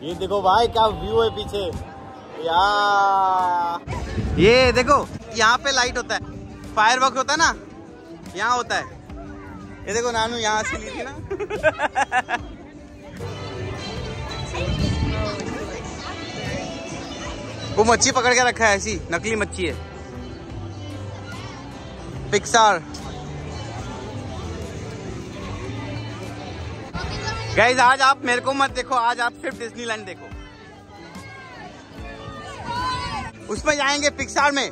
ये देखो भाई क्या व्यू है पीछे यार। ये देखो यहाँ पे लाइट होता है, फायर वर्क होता है ना, यहाँ होता है। ये देखो नानू यहाँ से ली थी ना। वो मच्छी पकड़ के रखा है, ऐसी नकली मच्छी है। पिक्सार। गाइस आज आप मेरे को मत देखो, आज आप सिर्फ डिज्नीलैंड देखो। उसमें जाएंगे पिक्सार में।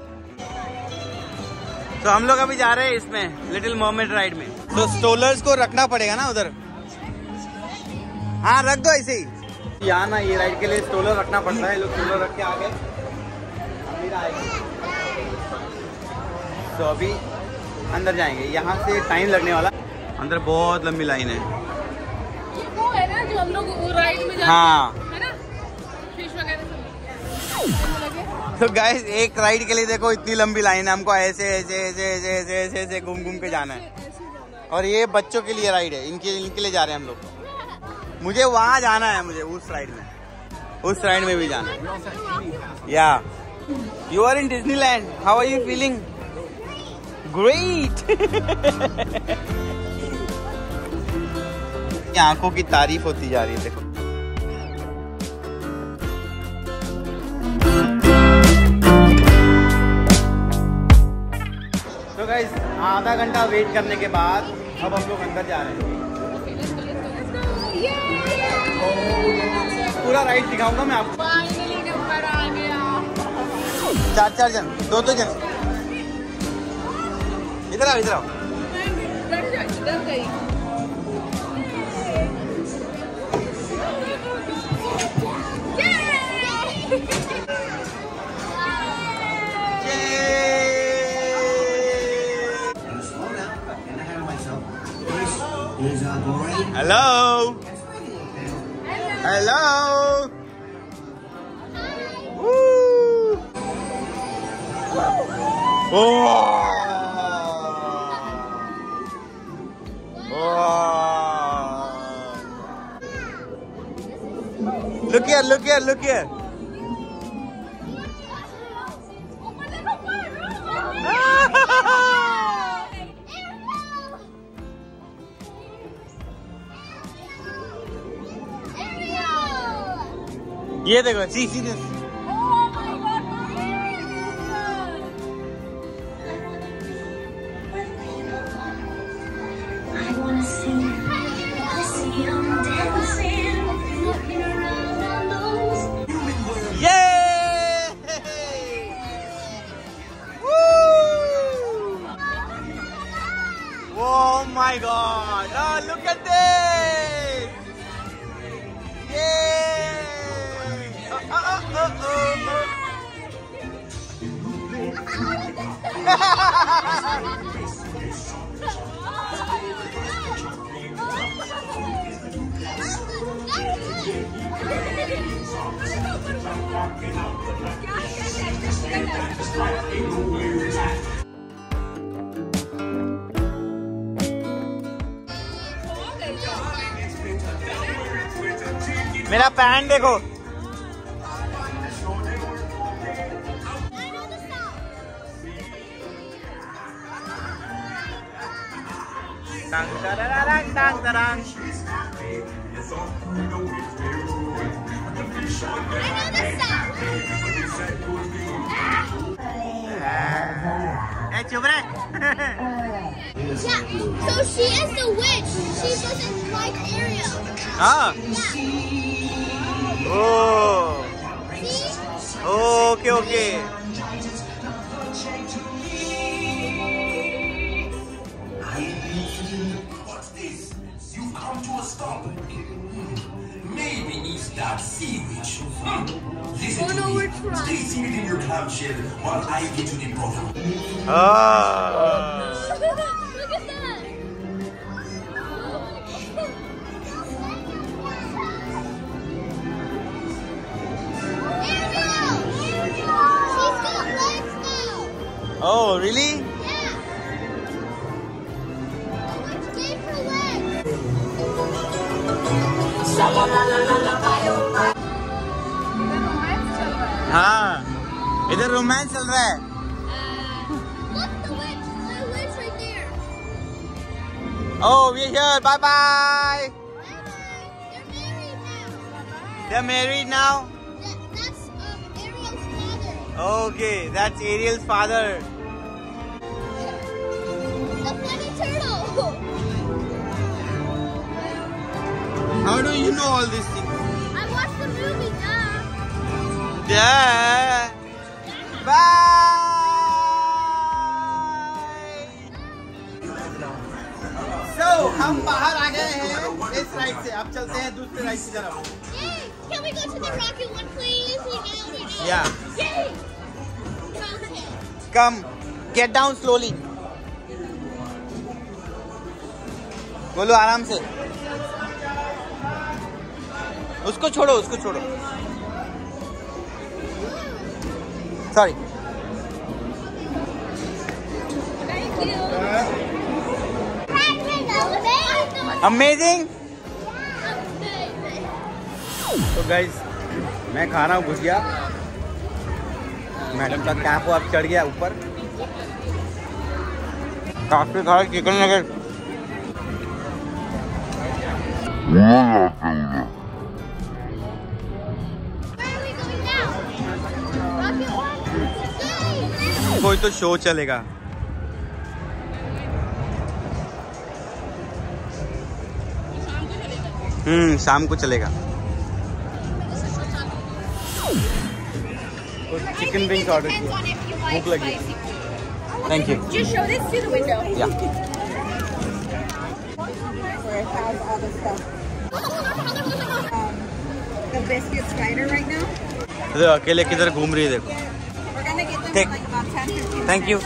तो हम लोग अभी जा रहे हैं इसमें लिटिल मर्मेड राइड में। तो स्टोलर्स को रखना पड़ेगा ना उधर। हाँ रख दो ऐसे ही। यहाँ ना ये राइड के लिए स्टोलर रखना पड़ता है। लोग स्टोलर रख के आ गए। तो अभी अंदर जाएंगे, यहाँ से टाइम लगने वाला। अंदर बहुत लंबी लाइन है। ये वो है ना जो हम लोग राइड में जाते हाँ है ना, फिश वगैरह सब। तो गाइस एक राइड के लिए देखो इतनी लंबी लाइन है। हमको ऐसे ऐसे ऐसे ऐसे ऐसे ऐसे ऐसे घूम घूम के जाना है। और ये बच्चों के लिए राइड है, इनके लिए जा रहे हैं हम लोग। मुझे वहाँ जाना है, मुझे उस राइड में, उस राइड में भी जाना है। या you are in Disneyland, how are you feeling? Great. आंखों की तारीफ होती जा रही है देखो। तो गाइस आधा घंटा वेट करने के बाद अब हम लोग अंदर जा रहे हैं। पूरा राइड दिखाऊंगा मैं आपको। फाइनली नंबर आ गया। 4 जन, 2 जन। इधर आओ, इधर आओ। डर गई। Hello hello. Look here, look here, look here. ये देखो, see this. Oh my God! Oh, look at this! Yay! मेरा पैंट देखो। टांग टांग टांग टांग। चुप रहे। Yeah, so she is the witch. She doesn't like Ariel. हाँ। Yeah. Oh. See? Okay, okay. What's this? You've come to a stop. Maybe it's that sea witch. Listen to me. Stay seated in your cloud shed while I get to the bottom. Ah. Look at that. Ariel! She's got legs now. Oh, really? Yeah. Let's give her legs. इधर romance चल रहा है। Look, the witch right there. Oh, we're here. Bye bye. They're married now. They're married now. That's Ariel's father. Okay, that's Ariel's father. The funny turtle. How do you know all these things? I watched the movie now. Yeah. Bye. So हम बाहर आ गए हैं इस ride से। अब चलते हैं दूसरे राइड की तरफ। Yay! Can we go to the rocket one, please? We know. Yeah. Yay! Okay. Come, get down slowly. बोलो आराम से। उसको छोड़ो, उसको छोड़ो। Sorry. Thank you. Amazing. Amazing. Amazing. तो गाइज मैं खा रहा हूँ भुजिया। मैडम का कैप अब चढ़ गया ऊपर। काफी खाया chicken nugget. Where are we going now? Rocket one? Yay! कोई तो शो चलेगा। शाम को चलेगा। चिकन विंग्स ऑर्डर किया। भूख लगी। Thank you. Just show this to the window. या Where it has all the stuff. The biscuits spider right now. अकेले किधर घूम रही है देखो। We're gonna get them Take. in like about 10-15 thank you.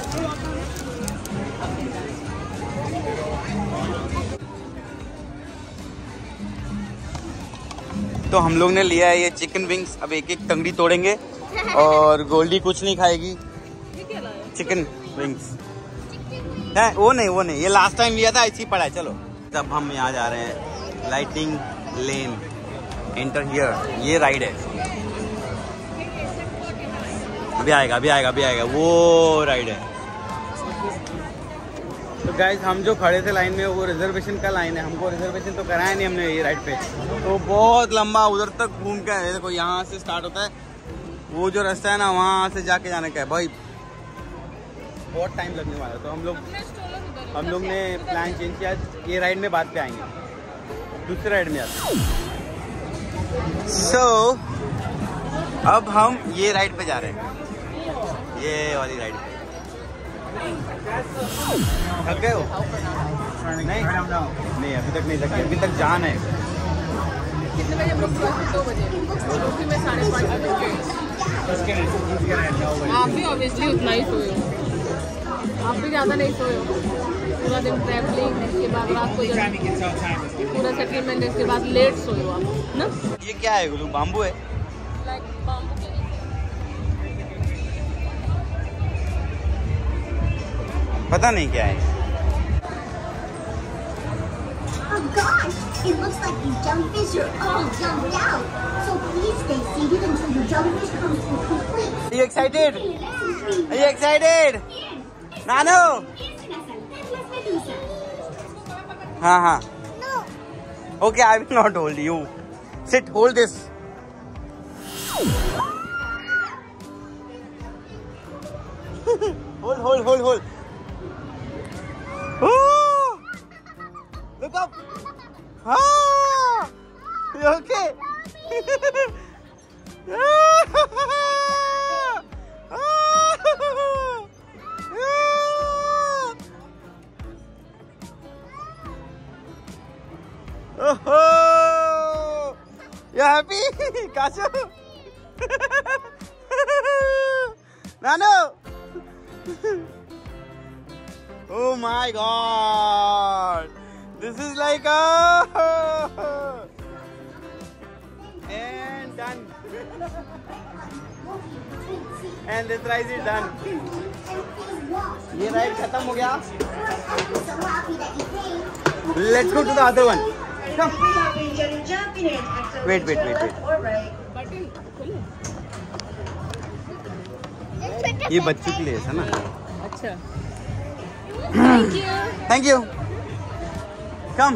तो हम लोग ने लिया है ये चिकन विंग्स। अब एक एक टंगड़ी तोड़ेंगे और गोल्डी कुछ नहीं खाएगी। चिकन विंग्स है वो नहीं ये लास्ट टाइम लिया था ऐसी पड़ा है। चलो तब हम यहाँ जा रहे हैं लाइटिंग लेन। Enter here. ये राइड है। अभी आएगा वो राइड है। तो गाइस हम जो खड़े थे लाइन में वो रिजर्वेशन का लाइन है। हमको रिजर्वेशन तो कराया नहीं हमने ये राइड पे। तो बहुत लंबा उधर तक घूम के आए। देखो यहाँ से स्टार्ट होता है। वो जो रास्ता है ना वहाँ से जाके जाने का है भाई। बहुत टाइम लगने वाला है। तो हम लोग ने प्लान चेंज किया। ये राइड में बाद पे आएंगे। दूसरे राइड में आते हैं। So, अब हम ये राइड पे जा रहे हैं। ये वाली राइड पे। थक गए हो? नहीं अभी तक नहीं थके। अभी तक जान है। कितने बजे बुक हुआ? 2 बजे। क्योंकि मैं 5:30 बजे आप भी ऑब्वियसली उतना ही सोए हो। आप भी ज़्यादा नहीं सोए हो। पूरा दिन ट्रैवलिंग, इसके बाद रात को पूरा सेटलमेंट, इसके बाद लेट सोए हो आप ना। ये क्या है गुलू? बाम्बू है। लाइक बाम्बू के पता नहीं क्या है। Oh gosh, it looks like these jellyfish are all jumped out. So please stay seated until the jellyfish comes to complete. Are you excited? Are you excited? Nano? हाँ No. Okay, I will not hold you. Sit, hold this. hold. Oh! Look up. Ah! You okay? Oh! You happy, Kashu? Nano! Oh my God! This is like a... And done. And this ride is done. ये ride खत्म हो गया. Let's go to the other one. Come. Wait. ये बच्चों के लिए है ना। अच्छा thank you. Come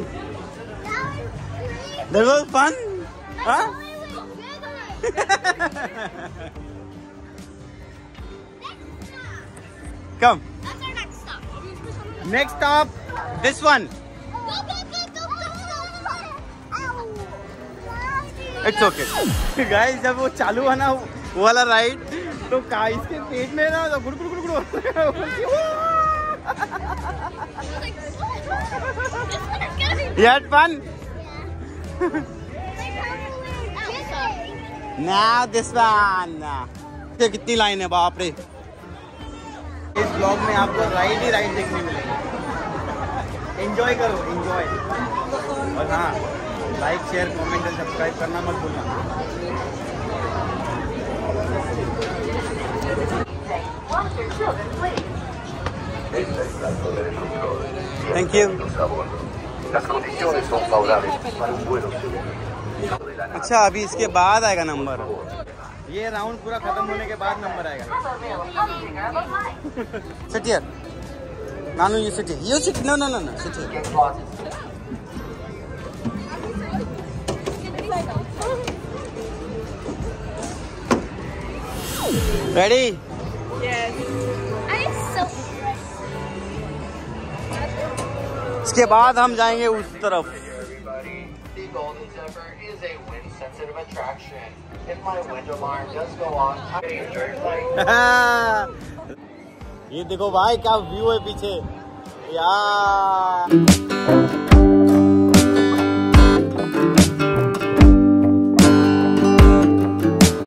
that was fun. हाँ come next stop this one. It's okay guys, जब वो चालू हुआ ना वो वाला राइड तो इसके पेट में ना गुड़ गुड़ गुड़ गुड़ You had fun? Now this one. कितनी लाइन है बाप रे। इस ब्लॉग में आपको राइड ही राइड देखने मिलेगी। एंजॉय करो, एंजॉय। और हाँ, लाइक शेयर कमेंट और सब्सक्राइब करना मत भूलना। Thank you. अच्छा अभी इसके बाद आएगा नंबर। ये राउंड पूरा खत्म होने के बाद नंबर आएगा। Sit here. Nanu, you sit here. You sit. No. Sit here. Ready? Yes. I'm so इसके बाद हम जाएंगे उस तरफ। The Golden Zephyr is a wind-sensitive attraction. If my wind alarm does go on, I enjoy your flight. ये देखो भाई क्या व्यू है पीछे यार।